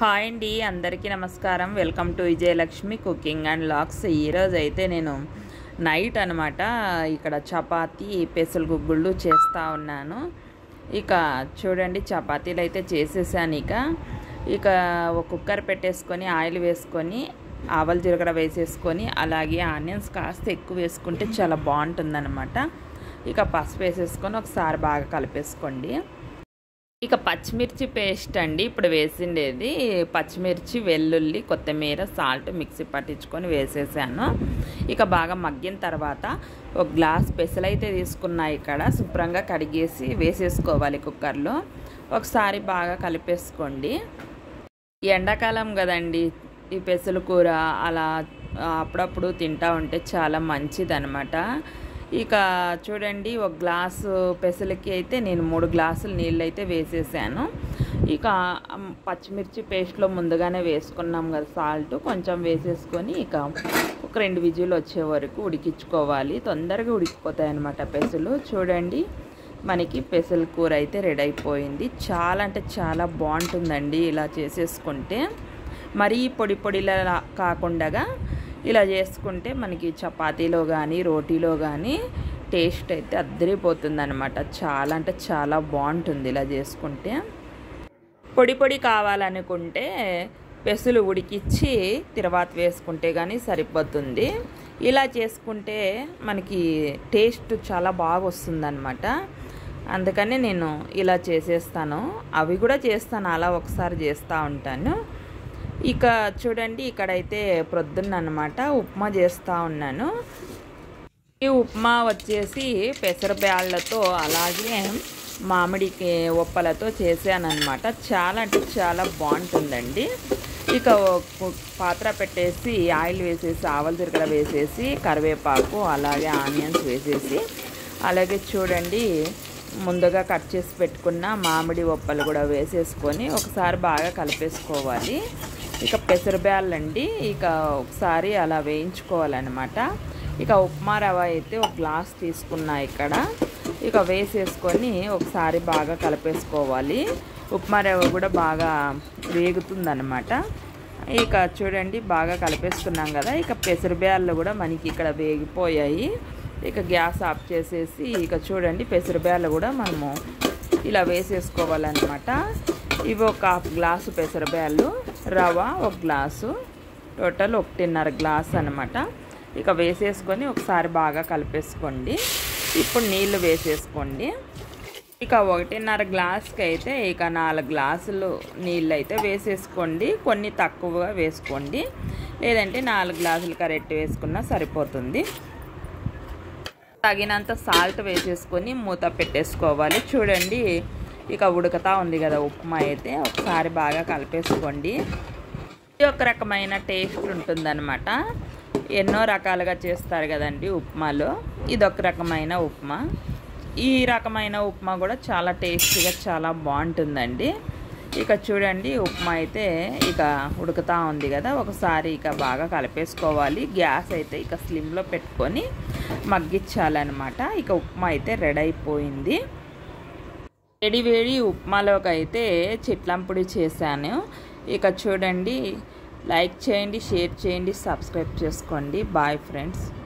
Hi అండి, అందరికీ నమస్కారం. Welcome to Vijayalakshmi cooking and logs. ఈరోజు అయితే నేను నైట్ అనమాట ఇక్కడ చపాతీ పెసలు గుగ్గుళ్ళు చేస్తూ ఉన్నాను. ఇక చూడండి, చపాతీలు అయితే చేసేసాను. ఇక ఒక కుక్కర్ పెట్టేసుకొని ఆయిల్ వేసుకొని ఆవాలు జీలకర్ర వేసేసుకొని అలాగే ఆనియన్స్ కాస్త ఎక్కువ వేసుకుంటే చాలా బాగుంటుందన్నమాట. ఇక పసుపు వేసేసుకొని ఒకసారి బాగా కలిపేసుకోండి. ఇక పచ్చిమిర్చి పేస్ట్ అండి ఇప్పుడు వేసిండేది. పచ్చిమిర్చి, వెల్లుల్లి, కొత్తిమీర, సాల్ట్ మిక్సీ పట్టించుకొని వేసేసాను. ఇక బాగా మగ్గిన తర్వాత ఒక గ్లాస్ పెసలైతే తీసుకున్నా. ఇక్కడ శుభ్రంగా కడిగేసి వేసేసుకోవాలి కుక్కర్లో. ఒకసారి బాగా కలిపేసుకోండి. ఎండాకాలం కదండి, ఈ పెసల కూర అలా అప్పుడప్పుడు తింటూ ఉంటే చాలా మంచిదన్నమాట. ఇక చూడండి, ఒక గ్లాసు పెసలకి అయితే నేను 3 గ్లాసులు నీళ్ళు అయితే వేసేసాను. ఇక పచ్చిమిర్చి పేస్ట్లో ముందుగానే వేసుకున్నాం కదా, సాల్ట్ కొంచెం వేసేసుకొని ఇక ఒక 2 విజిల్ వచ్చే వరకు ఉడికించుకోవాలి. తొందరగా ఉడికిపోతాయి అన్నమాట పెసలు. చూడండి, మనకి పెసల కూర అయితే రెడీ అయిపోయింది. చాలా అంటే చాలా బాగుంటుందండి ఇలా చేసేసుకుంటే. మరీ పొడి పొడిలా కాకుండా ఇలా చేసుకుంటే మనకి చపాతీలో కానీ రోటీలో కానీ టేస్ట్ అయితే అద్దరిపోతుంది అనమాట. చాలా అంటే చాలా బాగుంటుంది ఇలా చేసుకుంటే. పొడి పొడి కావాలనుకుంటే పెసలు ఉడికిచ్చి తర్వాత వేసుకుంటే కానీ సరిపోతుంది. ఇలా చేసుకుంటే మనకి టేస్ట్ చాలా బాగా వస్తుందన్నమాట. అందుకని నేను ఇలా చేసేస్తాను. అవి కూడా చేస్తాను, అలా ఒకసారి చేస్తూ ఉంటాను. ఇక చూడండి, ఇక్కడైతే ప్రొద్దున్న అనమాట ఉప్మా చేస్తూ ఉన్నాను. ఈ ఉప్మా వచ్చేసి పెసరబ్యాళ్ళతో అలాగే మామిడికి ఒప్పలతో చేశానమాట. చాలా అంటే చాలా బాగుంటుందండి. ఇక పాత్ర పెట్టేసి ఆయిల్ వేసేసి ఆవాలు జీలకర్ర వేసేసి కరివేపాకు అలాగే ఆనియన్స్ వేసేసి అలాగే చూడండి ముందుగా కట్ చేసి పెట్టుకున్న మామిడి ఒప్పలు కూడా వేసేసుకొని ఒకసారి బాగా కలిపేసుకోవాలి. ఇక పెసరబ్యాళ్ళండి ఇక ఒకసారి అలా వేయించుకోవాలన్నమాట. ఇక ఉప్మా రవ్వ అయితే ఒక గ్లాస్ తీసుకున్నా ఇక్కడ. ఇక వేసేసుకొని ఒకసారి బాగా కలిపేసుకోవాలి. ఉప్మా రవ్వ కూడా బాగా వేగుతుందన్నమాట. ఇక చూడండి, బాగా కలిపేసుకున్నాం కదా. ఇక పెసరబ్యాళ్ళు కూడా మనకి ఇక్కడ వేగిపోయాయి. ఇక గ్యాస్ ఆఫ్ చేసేసి ఇక చూడండి, పెసరబ్యాళ్ళు కూడా మనము ఇలా వేసేసుకోవాలన్నమాట. ఇవి ఒక 1/2 గ్లాసు పెసరబ్యాళ్ళు, రవ్వ 1 గ్లాసు, టోటల్ 1.5 గ్లాసు అనమాట. ఇక వేసేసుకొని ఒకసారి బాగా కలిపేసుకోండి. ఇప్పుడు నీళ్ళు వేసేసుకోండి. ఇక 1.5 గ్లాస్కి అయితే ఇక 4 గ్లాసులు నీళ్ళు అయితే వేసేసుకోండి. కొన్ని తక్కువగా వేసుకోండి, లేదంటే 4 గ్లాసులు కరెక్ట్ వేసుకున్నా సరిపోతుంది. తగినంత సాల్ట్ వేసేసుకొని మూత పెట్టేసుకోవాలి. చూడండి, ఇక ఉడుకుతా ఉంది కదా ఉప్మా అయితే. ఒకసారి బాగా కలిపేసుకోండి. ఇది ఒక రకమైన టేస్ట్ ఉంటుందన్నమాట. ఎన్నో రకాలుగా చేస్తారు కదండి ఉప్మాలో, ఇదొక రకమైన ఉప్మా. ఈ రకమైన ఉప్మా కూడా చాలా టేస్టీగా చాలా బాగుంటుందండి. ఇక చూడండి, ఉప్మా అయితే ఇక ఉడుకుతా ఉంది కదా. ఒకసారి ఇక బాగా కలిపేసుకోవాలి. గ్యాస్ అయితే ఇక స్లిమ్లో పెట్టుకొని మగ్గించాలన్నమాట. ఇక ఉప్మా అయితే రెడీ అయిపోయింది. వేడి వేడి ఉప్మాలోకి అయితే చిట్లంపుడి చేశాను. ఇక చూడండి, లైక్ చేయండి, షేర్ చేయండి, సబ్స్క్రైబ్ చేసుకోండి. Bye friends.